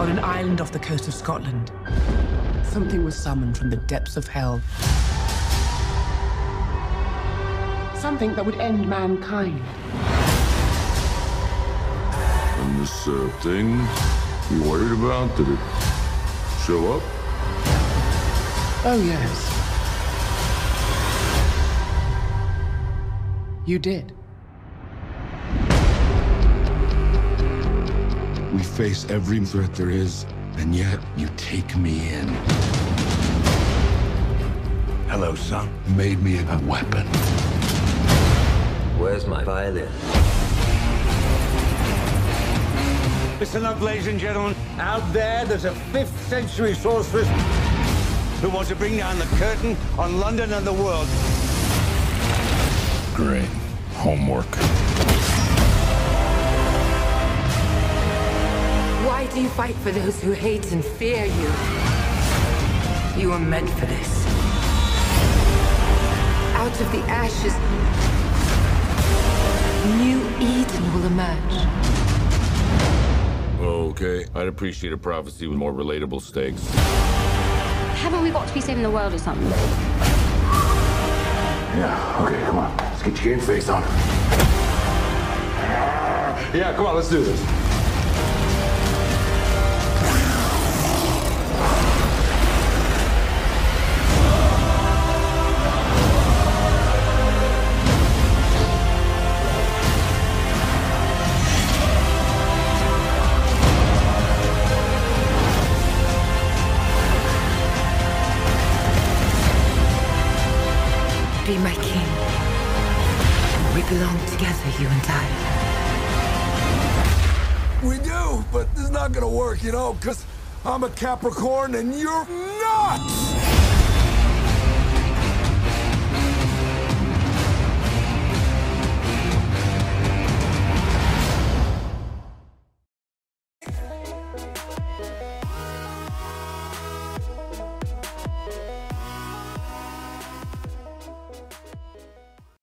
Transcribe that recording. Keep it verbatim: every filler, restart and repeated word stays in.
on an island off the coast of Scotland, something was summoned from the depths of hell. Something that would end mankind. And this uh, thing you worried about, did it show up? Oh, yes. You did. We face every threat there is, and yet you take me in. Hello, son. Made me a weapon. Where's my violin? Listen up, ladies and gentlemen. Out there, there's a fifth century sorceress who wants to bring down the curtain on London and the world. Great. Homework. Why do you fight for those who hate and fear you? You were meant for this. Out of the ashes, new Eden will emerge. Okay, I'd appreciate a prophecy with more relatable stakes. Haven't we got to be saving the world or something? Yeah, okay, come on. Let's get your game face on. Yeah, come on, let's do this. Be my king. We belong together, you and I. We do, but this is not gonna work, you know, because I'm a Capricorn and you're not!